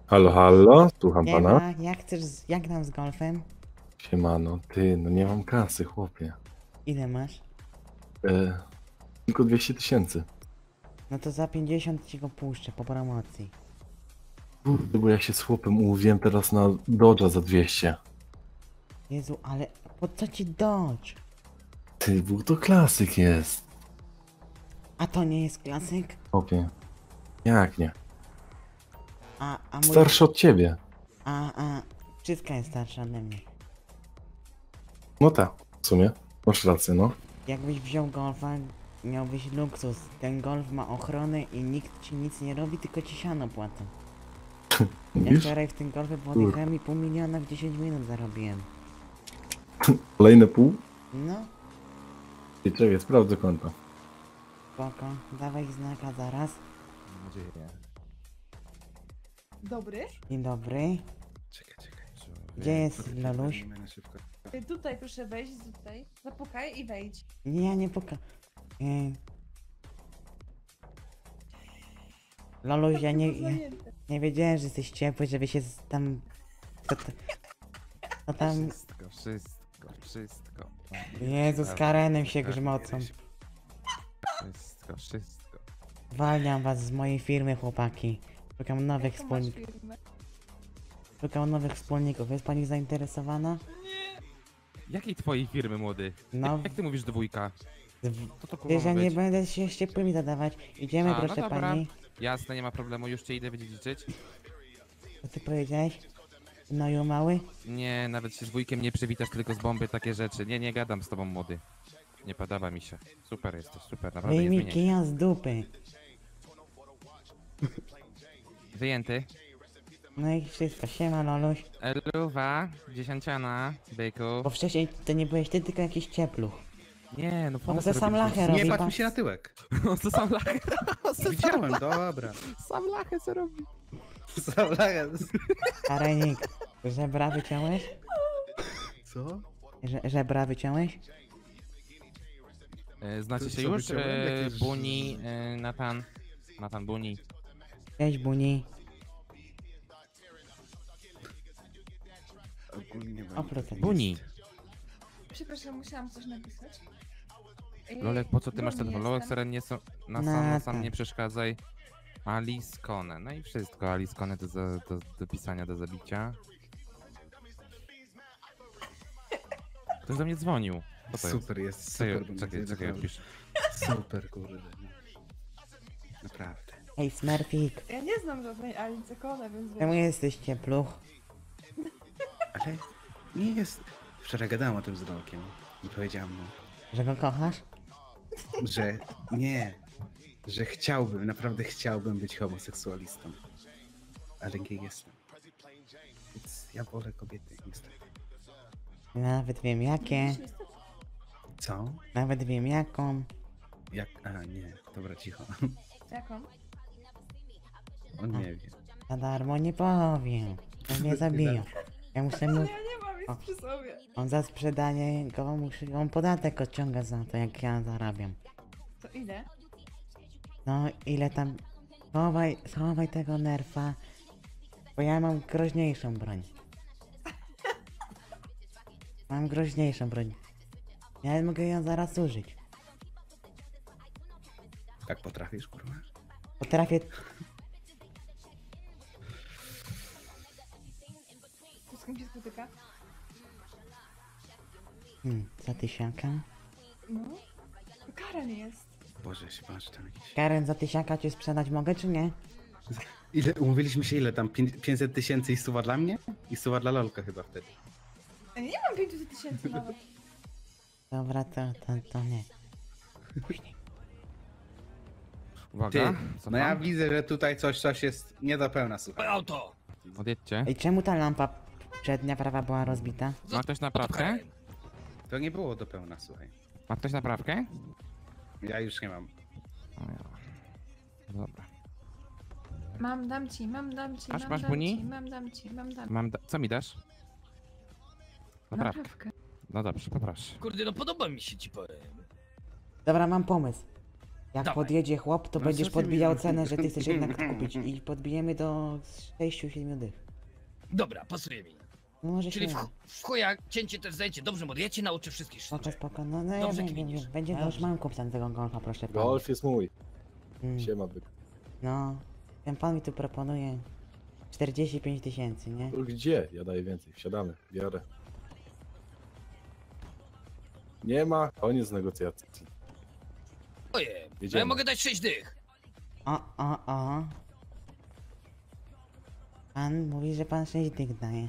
Halo, halo, słucham Nie pana. ma, jak tam z golfem? Siemano, ty, no nie mam kasy, chłopie. Ile masz? Tylko 200 000. No to za 50 ci go puszczę po promocji. Kurde, bo ja się z chłopem umówiłem teraz na Dodge'a za 200. Jezu, ale po co ci Dodge? Ty, bo to klasyk jest. A to nie jest klasyk? Chłopie. Jak nie? A mój... Starszy od ciebie. Wszystko jest starsze ode mnie. No tak, w sumie. Masz rację, no. Jakbyś wziął golfa, miałbyś luksus. Ten golf ma ochronę i nikt ci nic nie robi, tylko ci siano płacą. Ja Mówisz? wczoraj w tym golfie podjechałem i 500 000 w 10 minut zarobiłem. Kolejne pół? No, I czekaj, sprawdzę konto. spoko. Dawaj znaka zaraz. Mam nadzieję. Dobry. Dzień dobry. Czekaj. Gdzie jest Loluś? Tutaj proszę wejść, tutaj. Zapukaj i wejdź. Nie, ja nie poka... Loluś, ja nie wiedziałem, że jesteś ciepły, żeby się tam... To tam... Wszystko. Jezu, z Karenem się grzmocą. Wszystko. Zwalniam was z mojej firmy, chłopaki. Szukam nowych Jaką masz wspólników. firmę? Szukam nowych wspólników. Jest pani zainteresowana? Jakiej twojej firmy, młody? No, Jak ty mówisz dwójka? Co to kurwa wiesz, ja ma nie być? będę się z ciepłymi zadawać. Idziemy, A, no proszę dobra. pani. Jasne, nie ma problemu, już cię idę wydziedziczyć. Co ty powiedziałeś? No mały? Nie, nawet się z wujkiem nie przywitasz, tylko z bomby takie rzeczy. Nie gadam z tobą, młody. Nie podoba mi się. Super jesteś, super, naprawdę nie Wyjmij zmieniaj. kija z dupy. Wyjęty. No i wszystko. Siema, Loluś. Eluwa, dziesiąciana, byku. Bo wcześniej to nie byłeś ty, tylko jakiś ciepluch. Nie, no po On co se sam robisz lachę to? robi. Nie patrz pa- mi się na tyłek. On to sam lachę. Widziałem, dobra. Sam lachę co robi. Karenik, żebra wyciąłeś? Co? Żebra wyciąłeś? Znacie To się co już? wyciąłem? Jakieś- Buni, Natan Buni. Cześć, Buni. Ogólnie Oprócz Buni. Przepraszam, musiałam coś napisać. Lolek, po co ty masz ten Buni Lolek, jestem. seren nie są... Na Na sam tak. nie przeszkadzaj. Alice Cone. No i wszystko, Alice Cone do pisania, do zabicia. Ktoś do mnie dzwonił. Co to jest? Super jest, super. bo Czekaj, naprawdę. odpisz. Super, kurde. no. Naprawdę. Hej, Smurfik. Ja nie znam żadnej Alice Kone, więc Czemu wiesz. jesteś ciepluch? Ale nie jest... Wczoraj gadałem o tym z Rolkiem i powiedziałem mu, Że go kochasz? że nie, że chciałbym, naprawdę chciałbym być homoseksualistą. Ale nie jestem. Więc ja wolę kobiety, niestety. Nawet wiem jakie. Co? Nawet wiem jaką. Jak? A, nie. Dobra, cicho. Jaką? On nie wie. Za darmo nie powiem. To mnie zabiją. Ja muszę mu... Ja nie mam nic przy sobie. On za sprzedanie go musi... On podatek odciąga za to, jak ja zarabiam. To ile? No, ile tam... Schowaj tego nerfa. Bo ja mam groźniejszą broń. Mam groźniejszą broń. Ja mogę ją zaraz użyć. Tak potrafisz, kurwa? Potrafię... To z kim się spotyka? Za tysiaka? No. To Karen jest. Boże, się patrz tam jakiś... Karen, za tysiaka ci sprzedać mogę, czy nie? Ile, umówiliśmy się ile tam? 500 000 i suwa dla mnie? I suwa dla Lolka chyba wtedy. Ja nie mam 500 000 nawet. Dobra, to nie. Uwaga, Ty, co no ja tam? widzę, że tutaj coś jest nie do pełna, słuchaj. Odjedźcie. Ej, czemu ta lampa przednia prawa była rozbita? Ma ktoś naprawkę? To nie było do pełna, słuchaj. Ma ktoś naprawkę? Ja już nie mam. O ja. Dobra. Dam ci. Masz Buni? Dam ci. Co mi dasz? Naprawkę. Naprawkę. No dobrze, poproszę. Kurde, no podoba mi się, ci powiem. Dobra, mam pomysł. Jak Dawaj. podjedzie chłop, to No będziesz co ty mi podbijał robisz? cenę, że ty chcesz jednak to kupić. I podbijemy do 6-7 dych. Dobra, pasuje mi. No może Czyli się... w chuja cięcie też zajęcie. Dobrze, młody, ja cię nauczę wszystkich Spoko, sztuczek. spoko. No ja Dobrze wiem, kminisz. będzie. Ja już mam kupca tego golfa, proszę pana. Golf jest mój. Mm. Siema, byk. No, ten pan mi tu proponuje 45 000, nie? To gdzie? Ja daję więcej. Wsiadamy. Biorę. Nie ma. Koniec negocjacji. Oje, no ja Jedziemy. mogę dać 6 dych. O. Pan mówi, że pan 6 dych daje.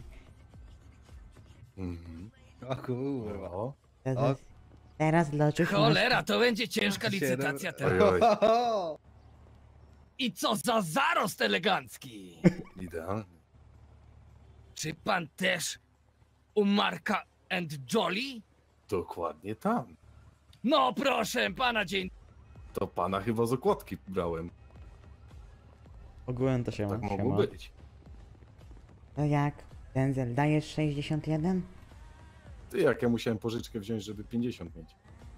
Mhm. O kurwa. O. Teraz, teraz dla oczu Cholera, to będzie ciężka Się licytacja robi- teraz. Oj. I co za zarost elegancki! Idealny. Czy pan też u Marka and Jolly? Dokładnie tam. No proszę pana, dzień. To pana chyba z okładki brałem. Ogółem to się Tak mogło być. To jak? Denzel, dajesz 61? Ty, jak ja musiałem pożyczkę wziąć, żeby 50 mieć.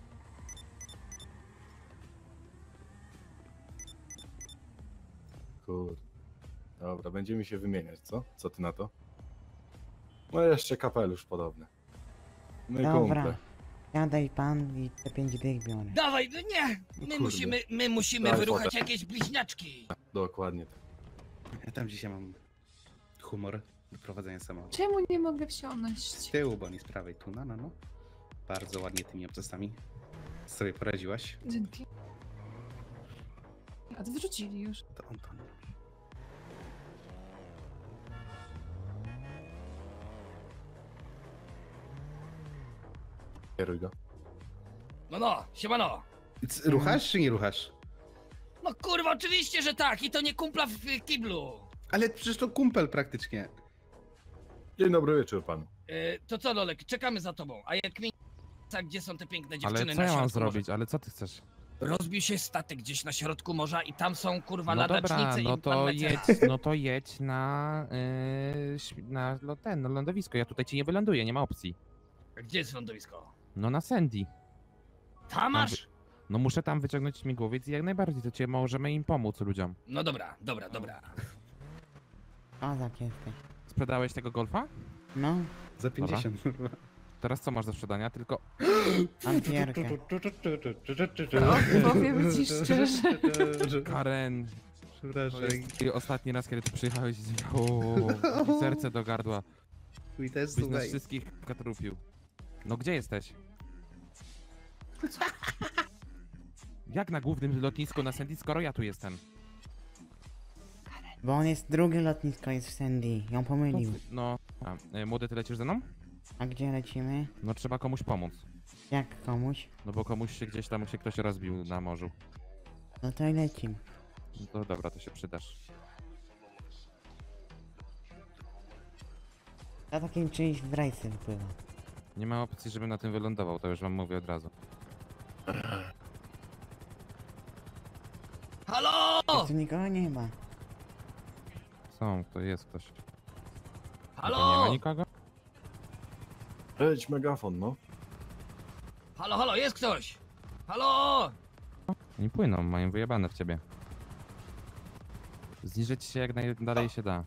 Kurde. Dobra, będziemy się wymieniać, co? Co ty na to? No jeszcze kapelusz podobny. No i Dobra. kumple. Jadaj pan i te 5 dych biorę. Dawaj, no nie! Kurde. My musimy Daj wyruchać fotę. jakieś bliźniaczki. Dokładnie tak. Ja tam dzisiaj mam humor do prowadzenia samochodu. Czemu nie mogę Z wsiąść? tyłu, bo nie z prawej. Tu, no. Bardzo ładnie tymi obcasami sobie poradziłaś. Dzięki. A to wrzucili już. To on. Kieruj go. No, siemano. Ruchasz czy nie ruchasz? No kurwa, oczywiście, że tak. I to nie kumpla w kiblu. Ale przecież to kumpel praktycznie. Dzień dobry wieczór panu. To co, Lolek, czekamy za tobą. A jak mi... Gdzie są te piękne Ale dziewczyny co na ja mam środku zrobić? morza? Ale co ty chcesz? Rozbił się statek gdzieś na środku morza i tam są kurwa No dobra, ladacznice no i to pan jedź, no to jedź na, na lądowisko. Ja tutaj ci nie wyląduję, nie ma opcji. Gdzie jest lądowisko? No na Sandy. Tam masz? No muszę tam wyciągnąć śmigłowiec i jak najbardziej to cię możemy im pomóc ludziom. No dobra. O, tak jesteś. Sprzedałeś tego golfa? No, Za 50. Teraz co masz do sprzedania? Tylko Ampierkę. Powiem ci szczerze. Karen. To Przepraszam. jest ostatni raz, kiedy tu przyjechałeś i o, serce do gardła. Mój też Byś nas słuchaj. wszystkich katrupił. No gdzie jesteś? Jak na głównym lotnisku na Sandy, skoro ja tu jestem? Bo on jest drugie lotnisko, jest w Sandy. Ją pomylił. No, młody, ty lecisz ze mną? A gdzie lecimy? No trzeba komuś pomóc. Jak komuś? No bo komuś się gdzieś tam ktoś rozbił na morzu. No to i lecimy. No to dobra, to się przydasz. Ja takim czymś w rajce wypływa. Nie ma opcji, żebym na tym wylądował, to już wam mówię od razu. Halo! Tu nikogo nie ma. Są, to jest ktoś. To nie ma Halo! nikogo? Leć megafon, no. Halo, jest ktoś! Halo! Oni płyną, mają wyjebane w ciebie. Zniżyć się jak najdalej się da.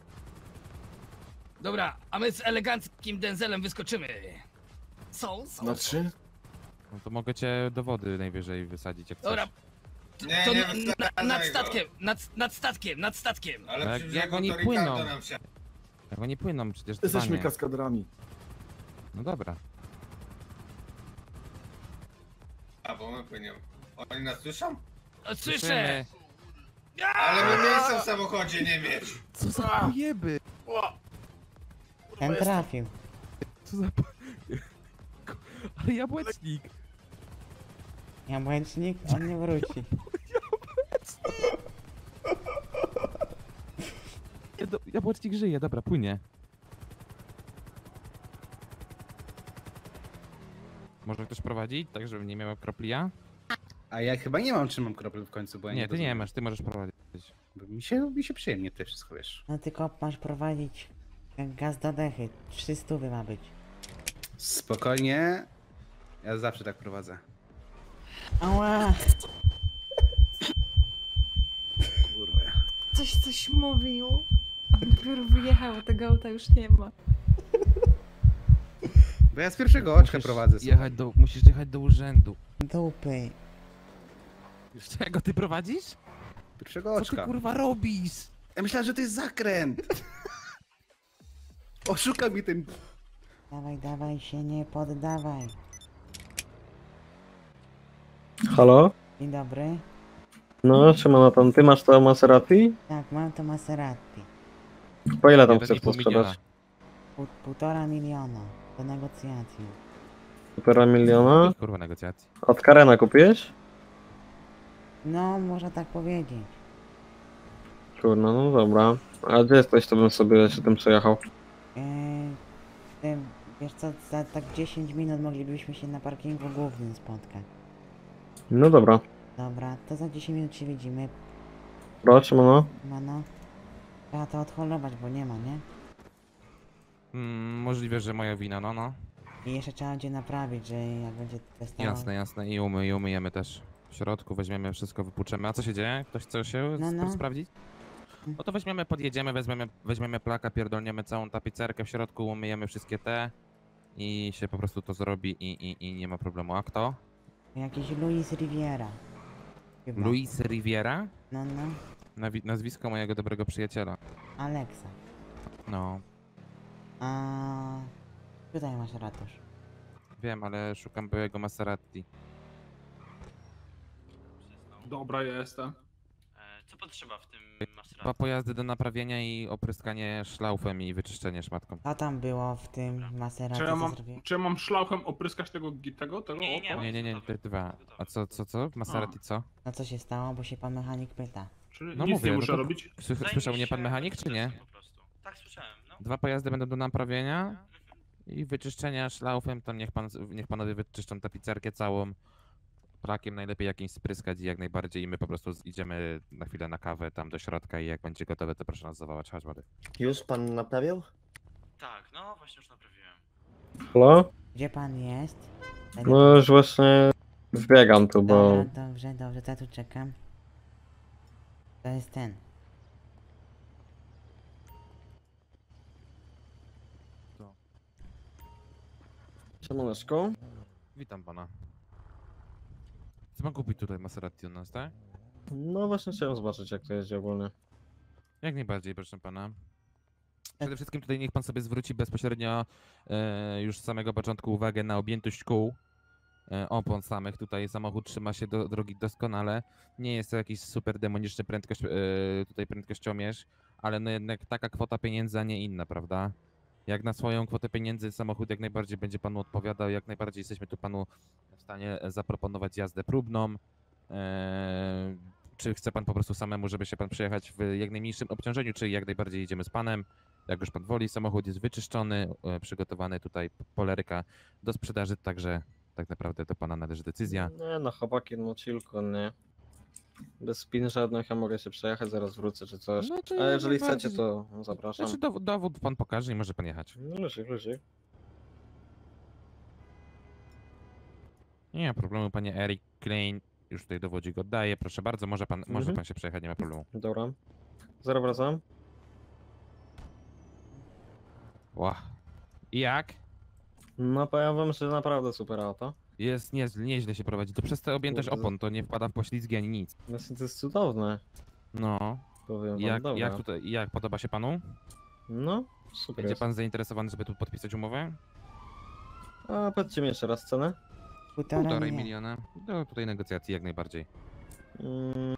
Dobra, a my z eleganckim Denzelem wyskoczymy. Są. Na 3? No to mogę cię do wody najwyżej wysadzić jak Dobra. chcesz. Nie, To nie nad wystarczaj go. statkiem. Ale Jak- przy jak brzegu oni to płyną? Ricardo nam się... Jak oni płyną przecież Jesteśmy dzwanie. kaskaderami. No dobra. A, bo my płyniemy. Oni nas słyszą? O, Słyszę! Słyszymy. Ale my miejsca w samochodzie nie mieć. Co za pojeby? Ten trafił. Co za Ale jabłecznik! Jabłecznik? On nie wróci. Jabłecznik żyje, dobra, płynie. Może ktoś prowadzi, tak żebym nie miał kropli ja? A ja chyba nie mam trzymam kropel w końcu, bo ja Nie, ty nie rozumiem. masz, ty możesz prowadzić. Bo mi się przyjemnie to wszystko, wiesz. No tylko masz prowadzić jak gaz do dechy. 300 ma być. Spokojnie. Ja zawsze tak prowadzę. Ała! mówił. A dopiero wyjechało, tego auta już nie ma. Bo ja z pierwszego oczka prowadzę. Musisz jechać do urzędu. Dupy. Czego ty prowadzisz? Pierwszego Co ty oczka. kurwa robisz? Ja myślałem, że to jest zakręt. Oszuka mi ten... Dawaj, dawaj się, nie poddawaj. Halo? Dzień dobry. No, siemano tam, ty masz to Maserati? Tak, mam to Maserati. Po ile tam 1,5 chcesz to miliona. sprzedać? 1,5 miliona. Do negocjacji. 1,5 miliona? Kurwa negocjacji. Od Karena kupiłeś? No, można tak powiedzieć. Kurno, no dobra. A gdzie jesteś, to bym sobie się tym przejechał. Wiesz co, za tak 10 minut moglibyśmy się na parkingu głównym spotkać. No dobra. Dobra, to za 10 minut się widzimy. Dobra, siemano. Mano. Trzeba to odholować, bo nie ma, nie? Możliwe, że moja wina, no. I jeszcze trzeba będzie naprawić, że jak będzie testował. Jasne, jasne. I umyjemy też. W środku weźmiemy wszystko, wypłuczemy. A co się dzieje? Ktoś chce się No. sprawdzić? No to weźmiemy, podjedziemy, weźmiemy plaka, pierdolniemy całą tapicerkę w środku, umyjemy wszystkie te i się po prostu to zrobi i nie ma problemu. A kto? Jakiś Luis Riviera. Chyba. Luis Riviera? No, Nazwisko mojego dobrego przyjaciela. Alexa. No, A tutaj masz ratusz. wiem, ale szukam byłego Maserati. Dobra, ja jestem. Co potrzeba w tym Dwa Maserati? pojazdy do naprawienia i opryskanie szlaufem i wyczyszczenie szmatką. Co tam było w tym Maserati? co zrobiłeś? Czy ja mam szlauchem opryskać tego Nie, oka? Nie, te dwa. A co? Maserati co? No co się stało, bo się pan mechanik pyta. Czyli No nic mówię, nie no muszę to- robić? Słyszał mnie pan mechanik, czy nie? Po prostu. Tak, słyszałem, no. Dwa pojazdy będą do naprawienia i wyczyszczenia szlaufem, to niech panowie wyczyszczą tapicerkę całą. Plakiem najlepiej jakimś spryskać i jak najbardziej i my po prostu idziemy na chwilę na kawę tam do środka i jak będzie gotowe, to proszę nas zawołać. Chodź, młody. Już pan naprawiał? Tak, no właśnie już naprawiłem. Halo? Gdzie pan jest? No już właśnie wbiegam tu, bo... Dobra, dobrze, to ja tu czekam. To jest ten. Siemaneczko. Witam pana. Chce pan kupić tutaj Maserati u nas, tak? No właśnie chciałem zobaczyć, jak to jeździ ogólnie. Jak najbardziej, proszę pana. Przede wszystkim tutaj niech pan sobie zwróci bezpośrednio już z samego początku uwagę na objętość kół. Opon samych. Tutaj samochód trzyma się do drogi doskonale. Nie jest to jakiś super demoniczny prędkościomierz, ale no jednak taka kwota pieniędzy, a nie inna, prawda? Jak na swoją kwotę pieniędzy samochód jak najbardziej będzie panu odpowiadał, jak najbardziej jesteśmy tu panu w stanie zaproponować jazdę próbną. Czy chce pan po prostu samemu, żeby się pan przejechać w jak najmniejszym obciążeniu, czy jak najbardziej jedziemy z panem? Jak już pan woli, samochód jest wyczyszczony, przygotowany tutaj poleryka do sprzedaży, także tak naprawdę do pana należy decyzja. Nie no, chłopaki, no chillko, nie. Bez spin żadnych, ja mogę się przejechać, zaraz wrócę czy coś. No to A jak jeżeli najbardziej. chcecie, to zapraszam. Znaczy dowód pan pokaże i może pan jechać. No luzik. Nie ma problemu, panie Eric Klein. Już tutaj dowodzik oddaję, proszę bardzo, może pan się przejechać, nie ma problemu. Dobra. Zaraz wracam. Ła. I jak? No powiem wam, że naprawdę super auto. Jest nieźle się prowadzi. To przez tę objętość Kurde. opon, to nie wpada w poślizgi ani nic. Właśnie to jest cudowne. No. Powiem wam, Jak dobra. tutaj, jak podoba się panu? No, super Będzie jest. pan zainteresowany, żeby tu podpisać umowę? A powiedzcie mi jeszcze raz cenę. 1,5 miliona. Do tutaj negocjacji jak najbardziej. Mm.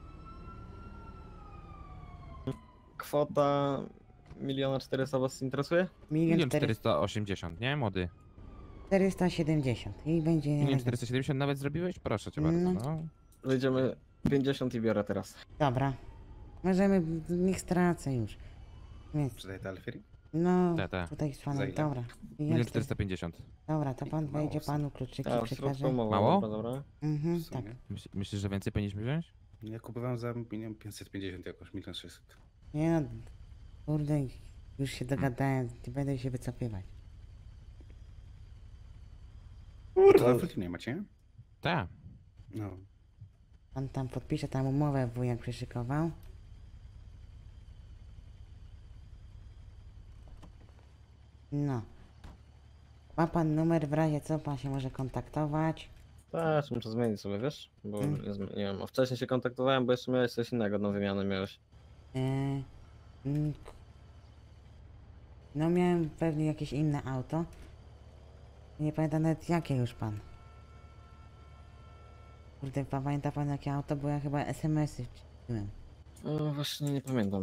Kwota 1 400 000 was interesuje? 1 480, nie młody? 470 i będzie... 1 470 nawet zrobiłeś? Proszę cię bardzo. No. No. Wejdziemy 50 i biorę teraz. Dobra. Możemy, niech stracę już. Więc, Przydaj te Alfieri? no, Te. tutaj z Za panem, ile? dobra. 1 450. Dobra, to pan Mało wejdzie w sumie. panu kluczyki, Tak, przekaże. Mało? Dobra. Mhm, W sumie. tak. Myślisz, że więcej powinniśmy wziąć? Ja kupowałem za 1 550 jakoś, 1 600 000. Nie no, kurde, już się dogadałem, nie będę się wycofywać. To Alfieri nie macie, nie? Tak. No. Pan tam podpisze tam umowę, wujek przyszykował. No. Ma pan numer, w razie co pan się może kontaktować. Tak, muszę zmienić sobie, wiesz? Bo Mm. nie zmieniłem. A wcześniej się kontaktowałem, bo jeszcze miałeś coś innego na wymianę miałeś. No miałem pewnie jakieś inne auto. Nie pamiętam nawet jakie już pan. Kurde, pamięta pan jakie auto, bo ja chyba SMS-y wcisnąłem. No właśnie nie pamiętam.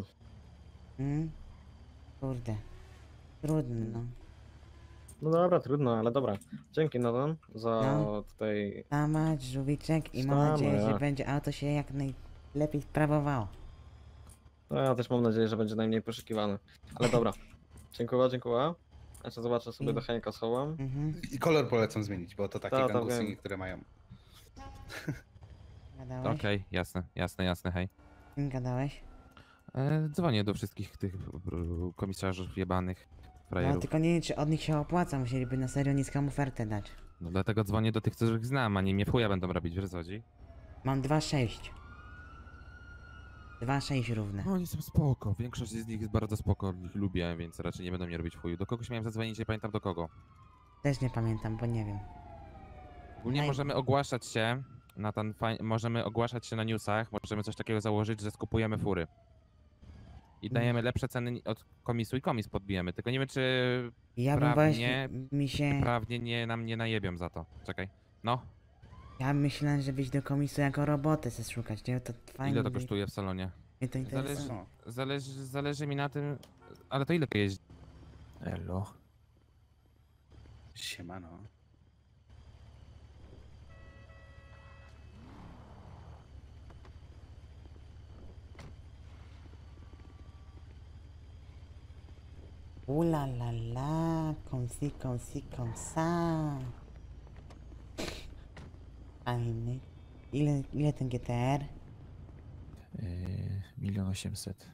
Kurde. Trudno, no. No dobra, trudno, ale dobra. Dzięki Nathan za No. tutaj... Tamać, żółwiczek i mam Sama, nadzieję, że ja. będzie auto się jak najlepiej sprawowało. No ja też mam nadzieję, że będzie najmniej poszukiwany. Ale dobra. Dziękuję. Jeszcze zobaczę sobie do Henka schowam. Mhm. I kolor polecam zmienić, bo to takie Ta, gangusy wiem. niektóre mają. Gadałeś? Okej, jasne, hej. Gadałeś? Dzwonię do wszystkich tych komisarzów jebanych, No frajerów. tylko nie wiem, czy od nich się opłaca, musieliby na serio niską ofertę dać. No dlatego dzwonię do tych, których znam, a nie mnie w chuja będą robić, wiesz o co chodzi? Mam 2,6. 2,6 równe. No oni są spoko, większość z nich jest bardzo spoko, ich lubię, więc raczej nie będą mnie robić w chuju. Do kogoś miałem zadzwonić, nie pamiętam do kogo. Też nie pamiętam, bo nie wiem. Ogólnie Ej. możemy ogłaszać się na możemy ogłaszać się na newsach, możemy coś takiego założyć, że skupujemy fury. I dajemy lepsze ceny od komisu i komis podbijemy, tylko nie wiem czy Ja bym prawnie, właśnie mi się... prawnie nam nie najebią za to. Czekaj. No, Ja myślałem, że byś do komisu jako robotę chcesz szukać, nie? To fajnie. ile to by- kosztuje w salonie? Mnie to interesuje. Zależy mi na tym, ale to ile to jest? Elo. Siemano. Ula la la, comme comme ça. Fajny. Ile ten GTR? 1 800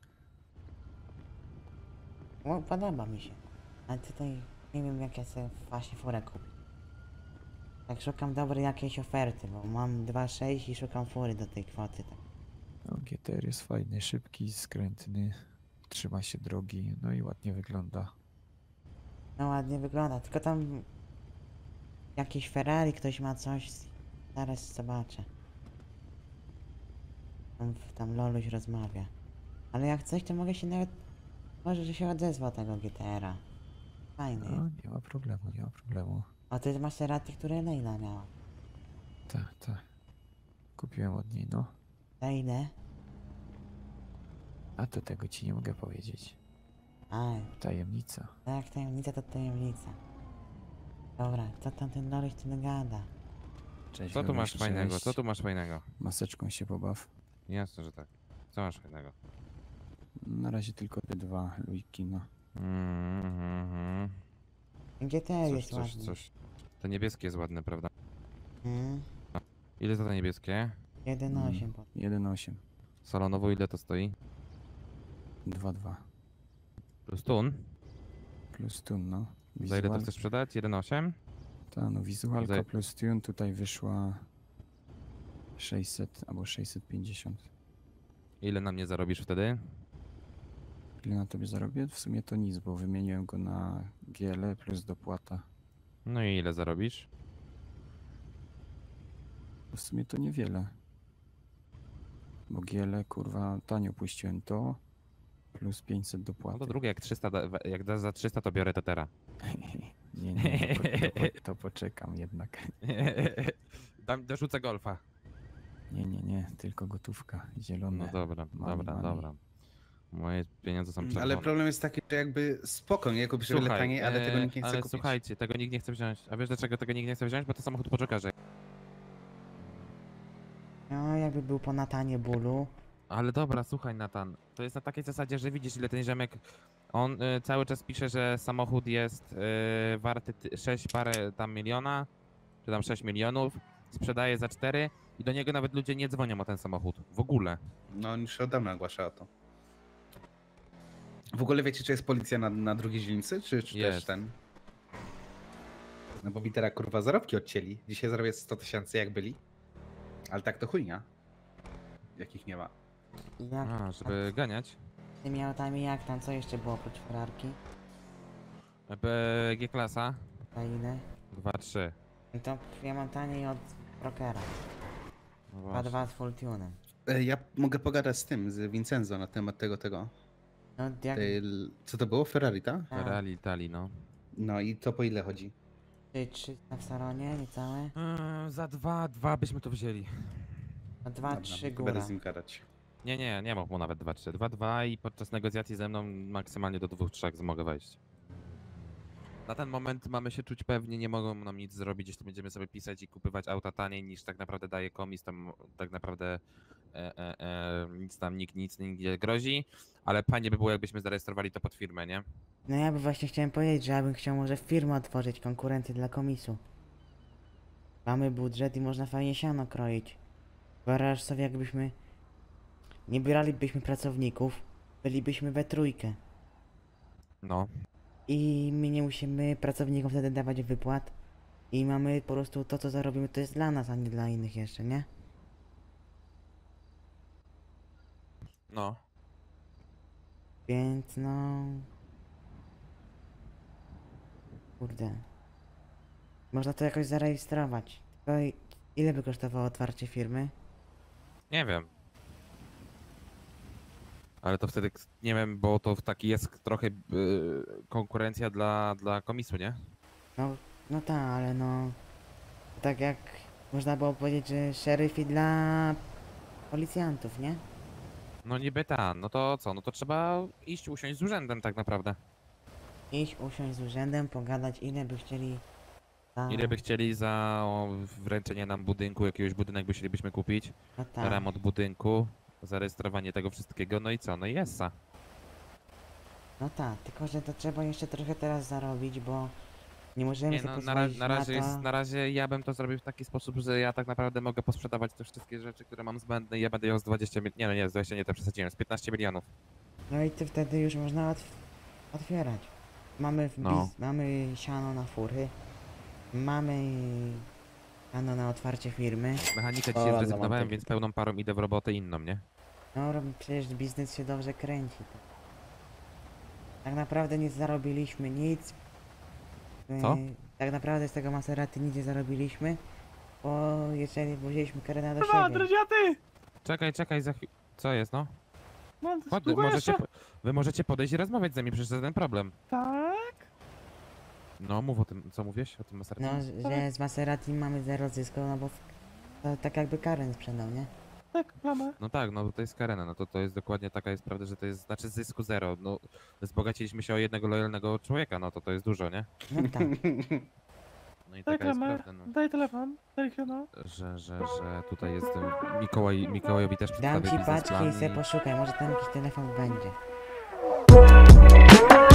000. O, podoba mi się. Ale tutaj nie wiem jak ja sobie właśnie furę kupię. Tak szukam dobrej jakiejś oferty, bo mam 2,6 i szukam fury do tej kwoty. Tak. No, GTR jest fajny, szybki, skrętny, trzyma się drogi, no i ładnie wygląda. No ładnie wygląda, tylko tam jakieś Ferrari, ktoś ma coś, zaraz zobaczę. Tam Loluś rozmawia. Ale jak coś, to mogę się nawet, może, że się odezwał tego GTR-a. Fajny. No, nie ma problemu. A ty Maserati, które Leila miała. Tak. Kupiłem od niej, no. Za ile? A to tego ci nie mogę powiedzieć. A, Tajemnica. jak tajemnica, to tajemnica. Dobra, co tam ten Loluś tu gada? Cześć, Co tu masz fajnego? Co tu masz fajnego? Maseczką się pobaw. Jasne, że tak. Co masz fajnego? Na razie tylko te 2 lujki, no. GTR jest ładny. Coś. To niebieskie jest ładne, prawda? Mm, Ile za to niebieskie? 1,8. 1,8. Salonowo ile to stoi? 2,2. Plus tun? Plus tune, no. Za ile to chcesz sprzedać? 1,8? Ta, no wizualka Za- plus tune tutaj wyszła 600 albo 650. Ile na mnie zarobisz wtedy? Ile na tobie zarobię? W sumie to nic, bo wymieniłem go na GL plus dopłata. No i ile zarobisz? W sumie to niewiele. Bo GL kurwa tanio puściłem to plus 500 No dopłaty. to drugie, jak 300, jak dasz za 300 to biorę tetera. Nie, to poczekam jednak. Dorzucę golfa. Nie, tylko gotówka zielona. No dobra, Money. dobra. Moje pieniądze są czerwone. Ale problem jest taki, że jakby spoko, nie? Kupisz o wiele taniej, ale tego nikt nie chce ale kupić. słuchajcie, tego nikt nie chce wziąć. A wiesz dlaczego tego nikt nie chce wziąć? Bo to samochód poczekarze. No, jakby był po Natanie bólu. Ale dobra, słuchaj Natan. To jest na takiej zasadzie, że widzisz ile ten ziomek... On cały czas pisze, że samochód jest warty 6 parę tam miliona, czy tam 6 milionów. Sprzedaje za 4 i do niego nawet ludzie nie dzwonią o ten samochód. W ogóle. No on już od dawna ogłasza o to. W ogóle wiecie, czy jest policja na drugiej dzielnicy, czy też Jest. ten? No bo mi teraz kurwa zarobki odcięli. Dzisiaj zarobię 100 000 jak byli. Ale tak to chujnia. Jakich nie ma. Jak A, żeby ganiać. tymi autami, jak tam, co jeszcze było oprócz Ferrarki? G-klasa? A ile? 2-3. No to ja mam taniej od Rockera. No właśnie. 2-2 z full tunem. Ja mogę pogadać z tym, z Vincenzo na temat tego. No jak... Co to było? Ferrari, tak? Tak. Real Italii, no. No i to po ile chodzi? 300 w salonie, niecałe. Za 2 byśmy to wzięli. No Dobra, 2-3 to będę góra. z nim gadać. Nie mów mu nawet 2-3. 2-2 i podczas negocjacji ze mną maksymalnie do 2-3 mogę wejść. Na ten moment mamy się czuć pewnie, nie mogą nam nic zrobić, jeśli będziemy sobie pisać i kupywać auta taniej niż tak naprawdę daje komis, tam tak naprawdę nic tam nikt nie grozi, ale fajnie by było jakbyśmy zarejestrowali to pod firmę, nie? No ja by właśnie chciałem powiedzieć, że ja bym chciał może firmę otworzyć, konkurencję dla komisu. Mamy budżet i można fajnie siano kroić. Wyobraź sobie, jakbyśmy nie bralibyśmy pracowników, bylibyśmy we trójkę. No. I my nie musimy pracownikom wtedy dawać wypłat. I mamy po prostu to, co zarobimy, to jest dla nas, a nie dla innych jeszcze, nie? No. Więc no... Kurde. Można to jakoś zarejestrować. Tylko ile by kosztowało otwarcie firmy? Nie wiem. Ale to wtedy, nie wiem, bo to taki jest trochę konkurencja dla komisu, nie? No tak, ale no... Tak jak można było powiedzieć, że szeryfi dla policjantów, nie? No niby ta, no to co, no to trzeba iść usiąść z urzędem tak naprawdę. Iść, usiąść z urzędem, pogadać, ile by chcieli za... Ile by chcieli za wręczenie nam budynku, jakiegoś budynek by chcielibyśmy kupić, No tak. remont budynku, zarejestrowanie tego wszystkiego, no i co, no i jessa. No tak, tylko że to trzeba jeszcze trochę teraz zarobić, bo nie możemy Nie, sobie no pozwolić na razie, to... na razie ja bym to zrobił w taki sposób, że ja tak naprawdę mogę posprzedawać te wszystkie rzeczy, które mam zbędne i ja będę ją z 20 milionów, nie, z 20 nie, to przesadziłem, z 15 milionów. No i ty wtedy już można otwierać. Mamy No. mamy siano na fury, mamy siano na otwarcie firmy. Mechanikę O, dzisiaj no, zrezygnowałem, mam więc pełną parą idę w robotę inną, nie? No przecież biznes się dobrze kręci. Tak naprawdę nic zarobiliśmy, nic. Co? Tak naprawdę z tego Maserati nic nie zarobiliśmy, bo jeżeli włożyliśmy karę do siebie. Czekaj, za chwilę. Co jest, no? No, Wy możecie podejść i rozmawiać z nami, przecież to żaden problem. Tak? No, mów o tym, co mówisz? O tym Maserati? No, że z Maserati mamy zero zysku, no bo to tak jakby Karen sprzedał, nie? Tak, mamy. No tak, no to jest Karena, no to jest dokładnie taka jest prawda, że to jest, znaczy zysku zero, no wzbogaciliśmy się o jednego lojalnego człowieka, no to jest dużo, nie? No tak. No i taka jest prawda, no, Daj telefon, telefon. że tutaj jest Mikołajowi też Dam przedstawię ci biznesplan paczki i se i- poszukaj, może tam jakiś telefon będzie.